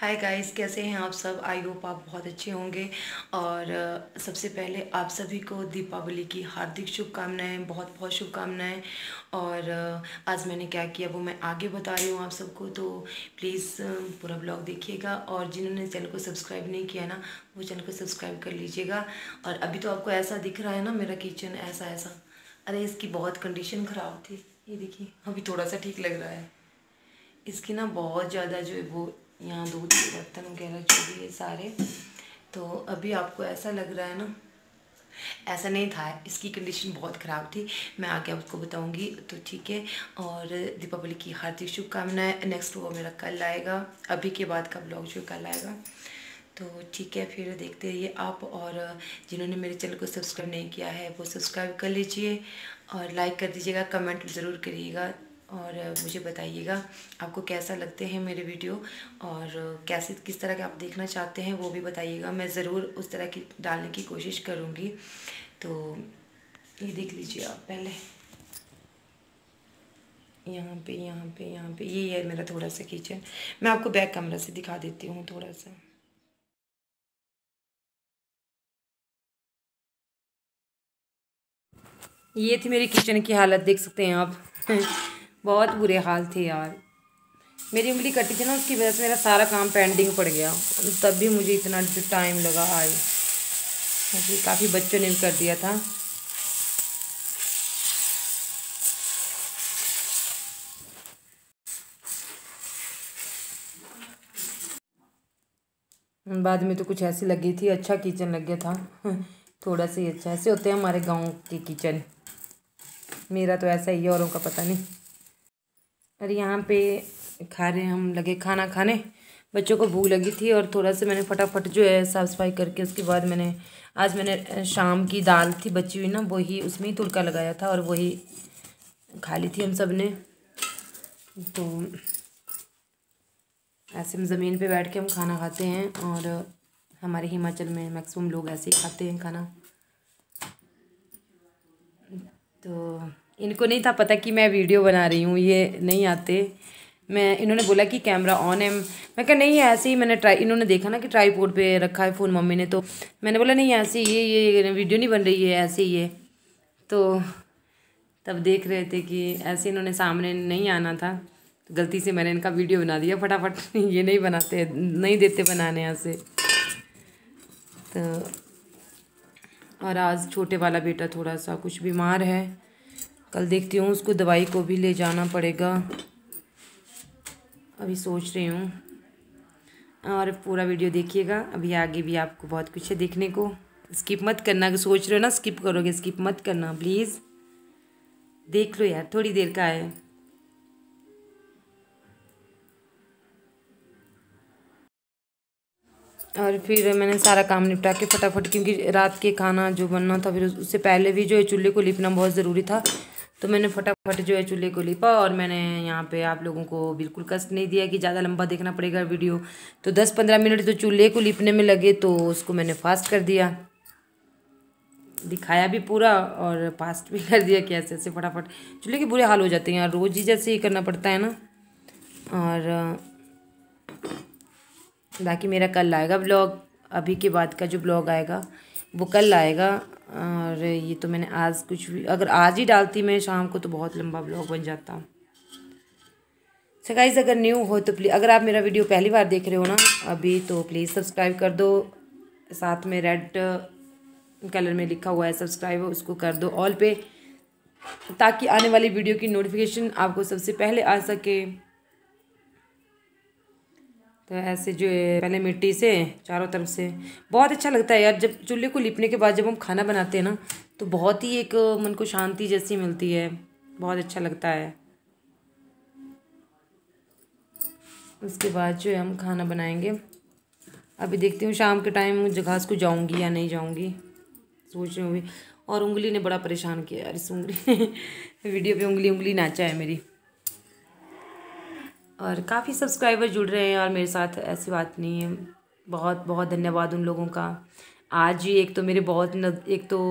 Hi guys, कैसे हैं आप सब। आई होप आप बहुत अच्छे होंगे। और सबसे पहले आप सभी को दीपावली की हार्दिक शुभकामनाएं, बहुत बहुत शुभकामनाएं। और आज मैंने क्या किया वो मैं आगे बता रही हूँ आप सबको, तो प्लीज़ पूरा ब्लॉग देखिएगा। और जिन्होंने चैनल को सब्सक्राइब नहीं किया ना, वो चैनल को सब्सक्राइब कर लीजिएगा। और अभी तो आपको ऐसा दिख रहा है ना मेरा किचन, ऐसा ऐसा। अरे इसकी बहुत कंडीशन ख़राब थी, ये देखिए अभी थोड़ा सा ठीक लग रहा है। इसकी ना बहुत ज़्यादा जो है वो यहाँ दूध के बर्तन वगैरह जो भी है सारे, तो अभी आपको ऐसा लग रहा है ना, ऐसा नहीं था। इसकी कंडीशन बहुत ख़राब थी, मैं आगे आपको बताऊंगी, तो ठीक है। और दीपावली की हार्दिक शुभकामनाएं। नेक्स्ट वो मेरा कल आएगा, अभी के बाद का ब्लॉग जो कल आएगा, तो ठीक है। फिर देखते रहिए आप। और जिन्होंने मेरे चैनल को सब्सक्राइब नहीं किया है वो सब्सक्राइब कर लीजिए और लाइक कर दीजिएगा, कमेंट ज़रूर करिएगा। और मुझे बताइएगा आपको कैसा लगते हैं मेरे वीडियो, और कैसे किस तरह के आप देखना चाहते हैं वो भी बताइएगा। मैं ज़रूर उस तरह की डालने की कोशिश करूँगी। तो ये देख लीजिए आप पहले, यहाँ पे ये है मेरा थोड़ा सा किचन। मैं आपको बैक कैमरा से दिखा देती हूँ थोड़ा सा। ये थी मेरी किचन की हालत, देख सकते हैं आप। बहुत बुरे हाल थे यार। मेरी उंगली कटी थी ना, उसकी वजह से मेरा सारा काम पेंडिंग पड़ गया। तब भी मुझे इतना टाइम लगा आज, क्योंकि काफ़ी बच्चों ने भी कर दिया था। बाद में तो कुछ ऐसी लगी थी, अच्छा किचन लग गया था। थोड़ा सा ही अच्छा, ऐसे होते हैं हमारे गांव के किचन। मेरा तो ऐसा ही है, औरों का पता नहीं। और यहाँ पे खा रहे हैं, हम लगे खाना खाने। बच्चों को भूख लगी थी और थोड़ा सा मैंने फटाफट जो है साफ़ सफाई करके, उसके बाद मैंने शाम की दाल थी बची हुई ना, वही उसमें ही तुड़का लगाया था और वही खा ली थी हम सब ने। तो ऐसे में ज़मीन पे बैठ के हम खाना खाते हैं, और हमारे हिमाचल में मैक्सिमम लोग ऐसे ही खाते हैं खाना। तो इनको नहीं था पता कि मैं वीडियो बना रही हूँ, ये नहीं आते। इन्होंने बोला कि कैमरा ऑन है, मैं कहा नहीं ऐसे ही। इन्होंने देखा ना कि ट्राईपोड पे रखा है फ़ोन मम्मी ने, तो मैंने बोला नहीं ऐसे ही, ये वीडियो नहीं बन रही है, ऐसे ही है। तो तब देख रहे थे कि ऐसे इन्होंने सामने नहीं आना था, तो गलती से मैंने इनका वीडियो बना दिया फटाफट। ये नहीं बनाते, नहीं देते बनाने ऐसे। तो और आज छोटे वाला बेटा थोड़ा सा कुछ बीमार है, कल देखती हूँ उसको दवाई को भी ले जाना पड़ेगा, अभी सोच रही हूँ। और पूरा वीडियो देखिएगा, अभी आगे भी आपको बहुत कुछ है देखने को। स्किप मत करना, अगर सोच रहे हो ना स्किप करोगे, स्किप मत करना प्लीज़, देख लो यार, थोड़ी देर का है। और फिर मैंने सारा काम निपटा के फटाफट, क्योंकि रात के खाना जो बनना था, फिर उससे पहले भी जो है चूल्हे को लिपना बहुत ज़रूरी था, तो मैंने फटाफट जो है चूल्हे को लिपा। और मैंने यहाँ पे आप लोगों को बिल्कुल कष्ट नहीं दिया कि ज़्यादा लंबा देखना पड़ेगा वीडियो, तो 10-15 मिनट तो चूल्हे को लिपने में लगे, तो उसको मैंने फास्ट कर दिया, दिखाया भी पूरा और फास्ट भी कर दिया कि ऐसे ऐसे फटाफट। चूल्हे के बुरे हाल हो जाते हैं यार, रोज़ ही जैसे ही करना पड़ता है ना। और बाकी मेरा कल आएगा ब्लॉग, अभी के बाद का जो ब्लॉग आएगा वो कल आएगा। और ये तो मैंने आज कुछ भी, अगर आज ही डालती मैं शाम को, तो बहुत लंबा ब्लॉग बन जाता। सो गाइस, अगर न्यू हो तो प्लीज़, अगर आप मेरा वीडियो पहली बार देख रहे हो ना अभी, तो प्लीज़ सब्सक्राइब कर दो। साथ में रेड कलर में लिखा हुआ है सब्सक्राइब, उसको कर दो ऑल पे, ताकि आने वाली वीडियो की नोटिफिकेशन आपको सबसे पहले आ सके। तो ऐसे जो है पहले मिट्टी से चारों तरफ से बहुत अच्छा लगता है यार, जब चूल्हे को लिपने के बाद जब हम खाना बनाते हैं ना, तो बहुत ही एक मन को शांति जैसी मिलती है, बहुत अच्छा लगता है। उसके बाद जो है हम खाना बनाएंगे। अभी देखती हूँ शाम के टाइम घास को जाऊँगी या नहीं जाऊँगी, सोच रही हूँ अभी। और उंगली ने बड़ा परेशान किया यार, इस उंगली ने वीडियो पे उंगली उंगली नाचा है मेरी। और काफ़ी सब्सक्राइबर जुड़ रहे हैं और मेरे साथ, ऐसी बात नहीं है। बहुत बहुत धन्यवाद उन लोगों का। आज ही एक तो मेरे बहुत एक तो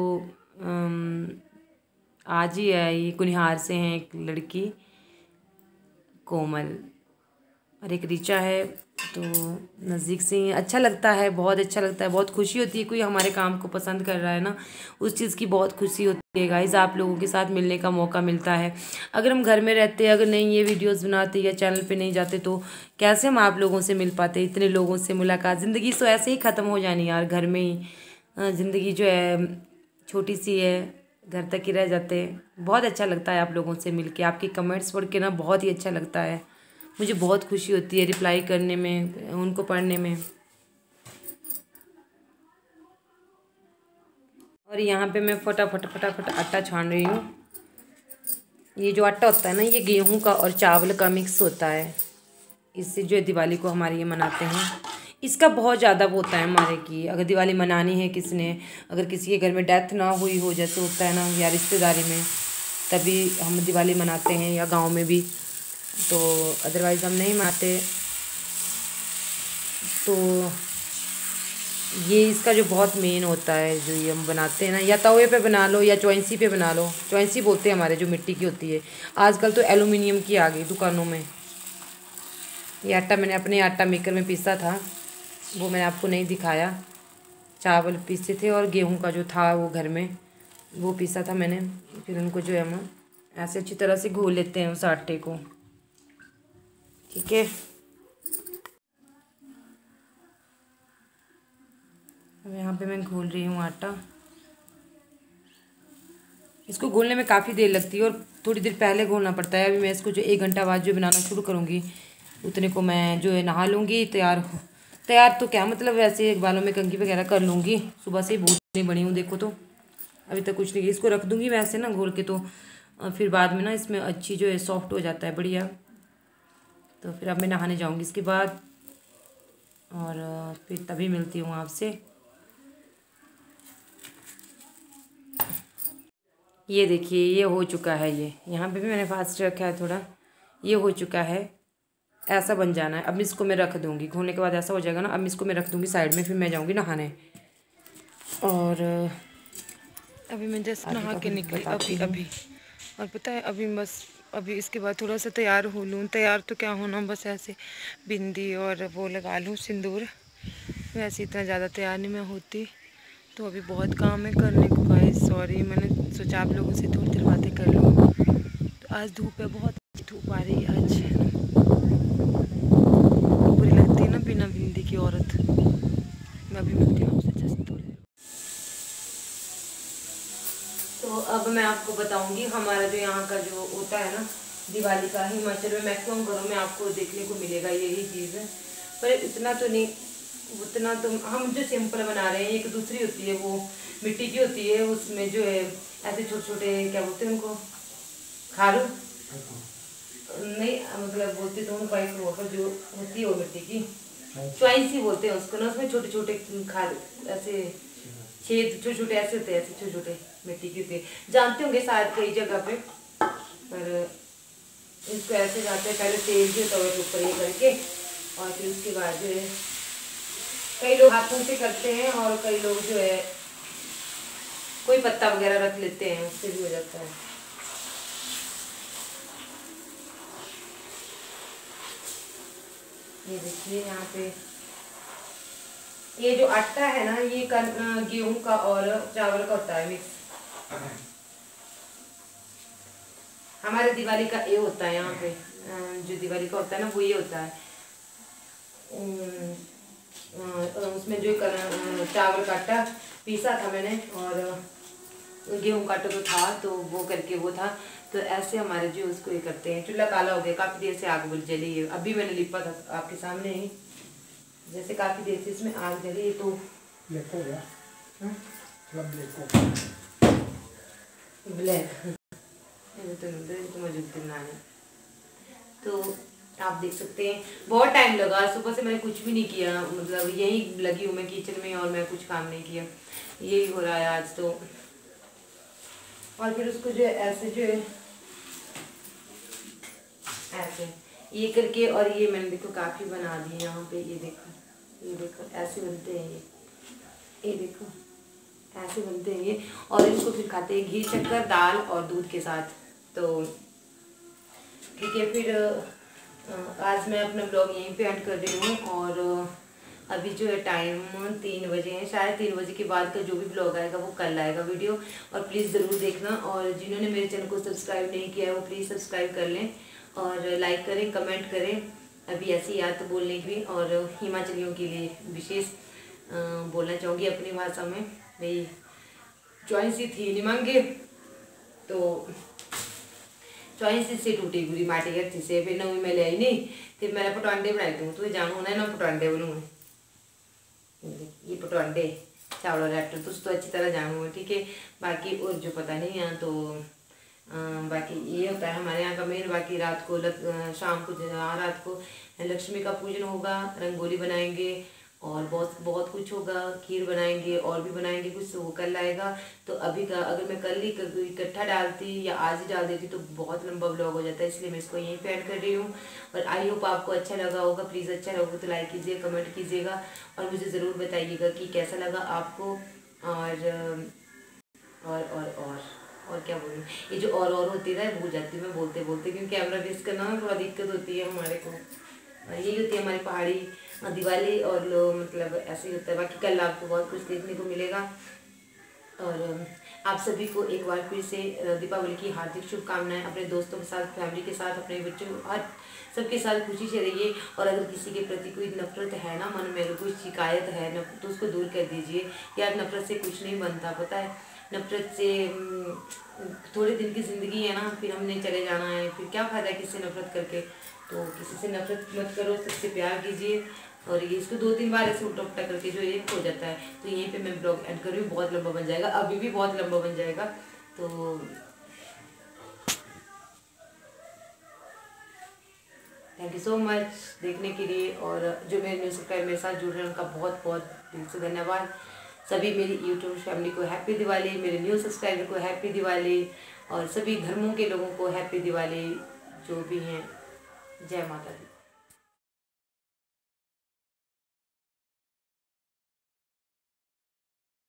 आज ही है, ये कुनिहार से हैं एक लड़की, कोमल, और एक ऋचा है। तो नज़दीक से ही अच्छा लगता है, बहुत अच्छा लगता है, बहुत खुशी होती है कोई हमारे काम को पसंद कर रहा है ना, उस चीज़ की बहुत खुशी होती है गाइस। आप लोगों के साथ मिलने का मौका मिलता है। अगर हम घर में रहते, अगर नहीं ये वीडियोस बनाते या चैनल पे नहीं जाते तो कैसे हम आप लोगों से मिल पाते, इतने लोगों से मुलाकात। ज़िंदगी तो ऐसे ही ख़त्म हो जानी यार, घर में ही ज़िंदगी जो है छोटी सी है, घर तक ही रह जाते हैं। बहुत अच्छा लगता है आप लोगों से मिल के, आपके कमेंट्स पढ़ के ना बहुत ही अच्छा लगता है। मुझे बहुत खुशी होती है रिप्लाई करने में, उनको पढ़ने में। और यहाँ पे मैं फटाफट फटाफट आटा छान रही हूँ। ये जो आटा होता है ना, ये गेहूं का और चावल का मिक्स होता है। इससे जो है दिवाली को हमारे ये मनाते हैं। इसका बहुत ज़्यादा वो होता है हमारे की, अगर दिवाली मनानी है किसी ने, अगर किसी के घर में डेथ ना हुई हो, जैसे होता है ना या रिश्तेदारी में, तभी हम दिवाली मनाते हैं, या गांव में भी। तो अदरवाइज़ हम नहीं मनाते। तो ये इसका जो बहुत मेन होता है, जो ये हम बनाते हैं ना, या तवे पे बना लो या चॉइंसी पे बना लो। चॉइंसी बोलते हैं हमारे, जो मिट्टी की होती है। आजकल तो एलुमिनियम की आ गई दुकानों में। ये आटा मैंने अपने आटा मेकर में पीसा था, वो मैंने आपको नहीं दिखाया। चावल पीसे थे और गेहूं का जो था वो घर में, वो पीसा था मैंने। फिर उनको जो है हम ऐसे अच्छी तरह से घोल लेते हैं उस आटे को, ठीक है। अब यहाँ पे मैं घोल रही हूँ आटा। इसको घोलने में काफ़ी देर लगती है और थोड़ी देर पहले घोलना पड़ता है। अभी मैं इसको जो 1 घंटा बाद जो बनाना शुरू करूँगी, उतने को मैं जो है नहा लूँगी, तैयार तो क्या मतलब, वैसे बालों में कंघी वगैरह कर लूँगी। सुबह से ही बहुत नहीं बनी हूँ, देखो तो अभी तक कुछ नहीं किया। इसको रख दूँगी वैसे ना घोल के, तो फिर बाद में ना इसमें अच्छी जो है सॉफ्ट हो जाता है, बढ़िया। तो फिर अब मैं नहाने जाऊँगी इसके बाद, और फिर तभी मिलती हूँ आपसे। ये देखिए ये हो चुका है, ये यहाँ पे भी मैंने फास्ट रखा है थोड़ा, ये हो चुका है। ऐसा बन जाना है। अब इसको मैं रख दूँगी, घोलने के बाद ऐसा हो जाएगा ना, अब इसको मैं रख दूँगी साइड में, फिर मैं जाऊँगी नहाने। और अभी मैं जस्ट नहा के निकली अभी। और पता है अभी बस, अभी इसके बाद थोड़ा सा तैयार हो लूँ। तैयार तो क्या होना, बस ऐसे बिंदी और वो लगा लूँ सिंदूर, वैसे इतना ज़्यादा तैयार नहीं मैं होती। तो अभी बहुत काम है करने को गाइस, सॉरी। मैंने सोचा आप लोगों से थोड़ी देर बातें कर लूँ। तो आज धूप है, बहुत धूप आ रही है आज, है ना। बुरी लगती है ना बिना बिंदी की औरत। मैं अभी मिलती हूँ आपसे जस्ट थोड़ी देर। तो अब मैं आपको बताऊंगी हमारा जो यहाँ का जो होता है ना दिवाली का, हिमाचल में मैक्सिमम घरों में आपको देखने को मिलेगा यही चीज़ है। पर इतना तो नहीं, उतना तो हम जो सिंपल बना रहे हैं। एक दूसरी होती है, वो मिट्टी की होती है, उसमें जो है ऐसे छोटे छोटे क्या बोलते हैं उनको, खारू नहीं, मतलब बोलते तो उनको एक पर जो होती है वो मिट्टी की च्वाइस ही बोलते हैं उसको ना। उसमें छोटे छोटे खारू ऐसे छेद छोटे छोटे ऐसे होते हैं, ऐसे छोटे छोटे मिट्टी के होते हैं, जानते होंगे शायद कई जगह पे। पर इसको ऐसे जाते हैं, पहले तेल जो तवे के ऊपर ये करके, और फिर उसके बाद जो है कई लोग हाथों से करते हैं, और कई लोग जो है कोई पत्ता वगैरह रख लेते हैं, उससे भी हो जाता है। ये देखिए यहाँ पे ये जो आटा है ना, ये गेहूं का और चावल का होता है मिक्स। हमारे दिवाली का ये होता है यहाँ पे, जो दिवाली का होता है ना वो ये होता है। उसमें जो चावल का आटा पीसा था मैंने, और गेहूं का आटा तो था, तो वो करके वो था। तो ऐसे हमारे जो उसको ये करते हैं। चूल्हा काला हो गया, काफ़ी देर से आग बुझ जली है। अभी मैंने लिपा था आपके सामने ही, जैसे काफ़ी देर से इसमें आग जली है। तो ब्लैक हो गया, ब्लैक तो मौजूद बनाने। तो आप देख सकते हैं बहुत टाइम लगा, सुबह से मैंने कुछ भी नहीं किया, मतलब यही लगी हूँ मैं किचन में, और मैं कुछ काम नहीं किया। यही हो रहा है आज तो। और फिर उसको जो है ऐसे जो है ऐसे ये करके, और ये मैंने देखो काफ़ी बना दिए यहाँ पे। ये देखो ऐसे बनते हैं ये देखो ऐसे बनते हैं ये। और इसको फिर खाते हैं घी शक्कर दाल और दूध के साथ। तो ठीक है, फिर आज मैं अपना ब्लॉग यहीं पे एंड कर रही हूँ। और अभी जो है टाइम 3 बजे है, शायद 3 बजे के बाद का जो भी ब्लॉग आएगा वो कल आएगा वीडियो। और प्लीज़ ज़रूर देखना, और जिन्होंने मेरे चैनल को सब्सक्राइब नहीं किया है वो प्लीज़ सब्सक्राइब कर लें और लाइक करें, कमेंट करें। अभी ऐसी याद तो बोलने की भी, और हिमाचलियों के लिए विशेष बोलना चाहूँगी अपनी भाषा में। भाई चॉइस ही थी नहीं मांगे तो चॉइस से टूटी पूरी माटी अच्छी से, फिर नवी मैं ले आई नहीं, फिर मैंने पटवांडे बनाए दूँ। तो जानू ना ना पटवांडे बनूँ, ये पटवांडे चावल वाले आटे तो अच्छी तरह जानू है, ठीक है। बाकी और जो पता नहीं है तो बाकी ये होता है हमारे यहाँ का मेन। बाकी रात को शाम को रात को लक्ष्मी का पूजन होगा, रंगोली बनाएंगे और बहुत बहुत कुछ होगा, खीर बनाएंगे और भी बनाएंगे कुछ, वो कल आएगा। तो अभी का अगर मैं कल ही इकट्ठा डालती या आज ही डाल देती तो बहुत लंबा ब्लॉग हो जाता है, इसलिए मैं इसको यहीं पे ऐड कर रही हूँ। और आई होप आपको अच्छा लगा होगा। प्लीज़ अच्छा लगा तो लाइक कीजिए, कमेंट कीजिएगा और मुझे ज़रूर बताइएगा कि कैसा लगा आपको। और क्या बोलूँ, ये जो और होती है भूल जाती हूँ मैं बोलते बोलते, क्योंकि कैमरा बेस करना में थोड़ा दिक्कत होती है हमारे को। यही होती है हमारी पहाड़ी दिवाली, और लोग मतलब ऐसे ही होता है। बाकी कल आपको बहुत कुछ देखने को मिलेगा। और आप सभी को एक बार फिर से दीपावली की हार्दिक शुभकामनाएं। अपने दोस्तों के साथ, फैमिली के साथ, अपने बच्चों हर सबके साथ खुशी से रहिए। और अगर किसी के प्रति कोई नफरत है ना मन में, कोई शिकायत है तो उसको दूर कर दीजिए। यार नफरत से कुछ नहीं बनता, पता है। नफरत से थोड़े दिन की ज़िंदगी है ना, फिर हमने चले जाना है, फिर क्या फ़ायदा है किसी से नफरत करके। तो किसी से नफरत मत करो, सबसे प्यार कीजिए। और ये इसको 2-3 बार ऐसे उल्टा पुल्टा करके जो एक हो जाता है। तो यहीं पे मैं ब्लॉग एंड कर रही हूँ, बहुत लंबा बन जाएगा, अभी भी बहुत लंबा बन जाएगा। तो थैंक यू सो मच देखने के लिए। और जो मेरे न्यू सब्सक्राइबर मेरे साथ जुड़ रहे हैं उनका बहुत बहुत दिल से धन्यवाद। सभी मेरी यूट्यूब फैमिली को हैप्पी दिवाली, मेरे न्यू सब्सक्राइबर को हैप्पी दिवाली, और सभी धर्मों के लोगों को हैप्पी दिवाली जो भी हैं। जय माता दी।